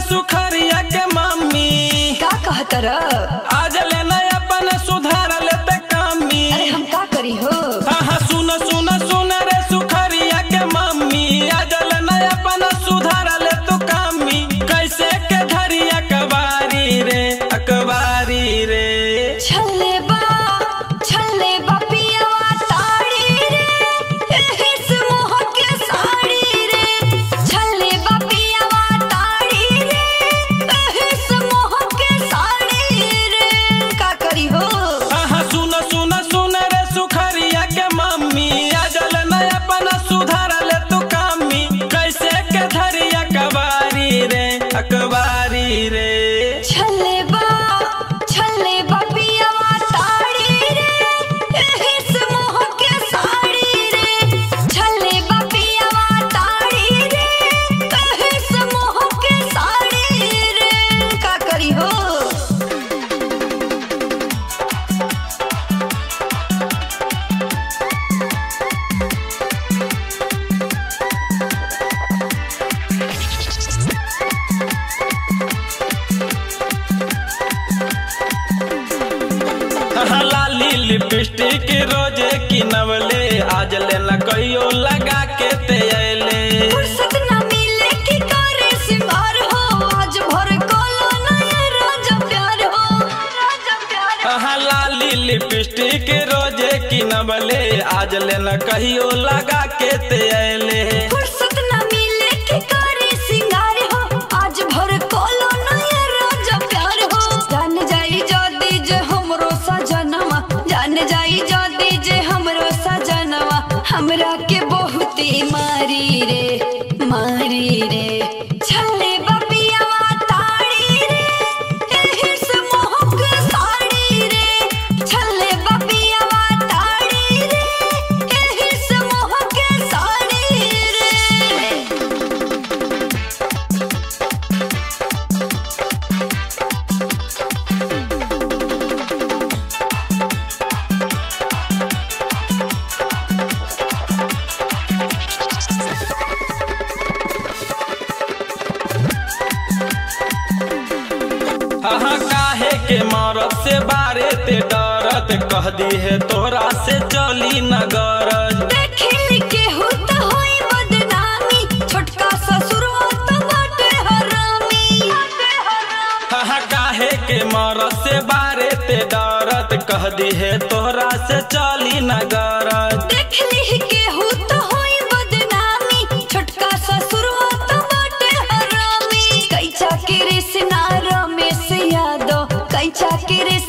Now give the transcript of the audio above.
सुखरिया के मम्मी का कहतर आज लेना अपन सुधार लेते कमी। अरे हम का करी हो। हाँ सुन सुन सुन रे सुखरिया के मम्मी आज लेना अपन सुधार ले तू कमी। कैसे के धरिया अकबारी रे छल्ले बा पियावा ताड़ी रे एहिस मोह के साड़ी रे। छल्ले बा पियावा ताड़ी रे एहिस मोह के साड़ी रे। का करी हो। हाँ सुन सुन सुन रे सुखरिया के मम्मी आज लेना अपन सुधार ले तू कमी। कैसे के धरिया अकबारी रे छल्ले बा पियावा ताड़ी रे एहिस मोह के साड़ी रे। छल्ले बा पियावा ताड़ी रे एहिस मोह के साड़ी रे। का करी हो। लाली लिपस्टिक रोजे की नवले आज लेना कहियो लगा के ते अले। फुर्सत ना मिले की करे सिंगार हो आज भर कोलो नया राजा प्यार हो। हाँ लाली लिपस्टिक रोजे की नवले आज लेना कहियो लगा के ते अले। फुर्सत ना मिले की करे सिंगार हो आज भर कोलो नया राजा प्यार हो। जान जाई जदी जे हमरो सजनवा जान जाई जदी जे हमरो सजनवा हमरा के बहुते मारी रे। छल्ले बा पियावा ताड़ी रे एहिस मोह के साड़ी रे। छल्ले बा पियावा ताड़ी रे एहिस मोह के साड़ी रे। हाँ काहे के मरद से बारे ते डरत कह दी है तोरा से चली नगर। देखिली केहू त होई बदनामी छोटका ससुरवा त बाटे हरामी। हाँ काहे के मरद से बारे ते डरत कह दी है तोरा से चली नगर। देखली केहू त होई बदनामी छोटका ससुरवा त बाटे हरामी। कैचा के रे सिनारा में से यादो कैचा के रे